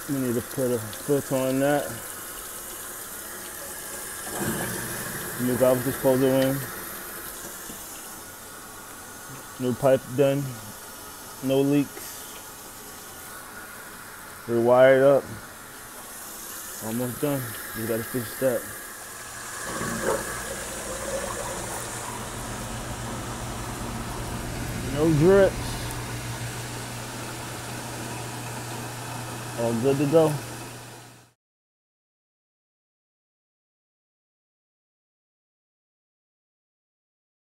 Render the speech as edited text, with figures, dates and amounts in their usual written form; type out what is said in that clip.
We need to put a filter on that. New garbage disposal in. New pipe done. No leaks. Rewired up. Almost done. We gotta fix that. No drips. All good to go.